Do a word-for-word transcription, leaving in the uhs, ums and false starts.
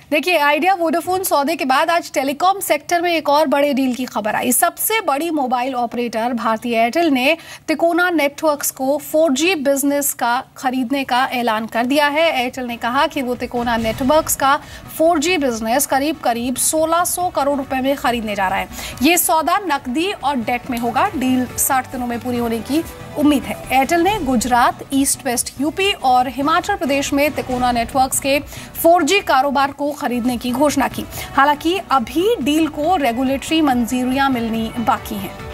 देखिए, idea Vodafone सौदे के बाद आज टेलीकॉम सेक्टर में एक और बड़े डील की खबर आई। सबसे बड़ी मोबाइल ऑपरेटर भारतीय एयरटेल ने तिकोना नेटवर्क्स को फोर जी बिजनेस का खरीदने का ऐलान कर दिया है। एयरटेल ने कहा कि वो तिकोना नेटवर्क्स का फोर जी बिजनेस करीब करीब सोलह सौ करोड़ रुपए में खरीदने जा रहा है। ये सौदा नकदी और डेट में होगा। डील साठ दिनों में पूरी होने की उम्मीद है। एयरटेल ने गुजरात, ईस्ट वेस्ट यूपी और हिमाचल प्रदेश में तिकोना नेटवर्क्स के फोर जी कारोबार को खरीदने की घोषणा की। हालांकि अभी डील को रेगुलेटरी मंजूरियां मिलनी बाकी हैं।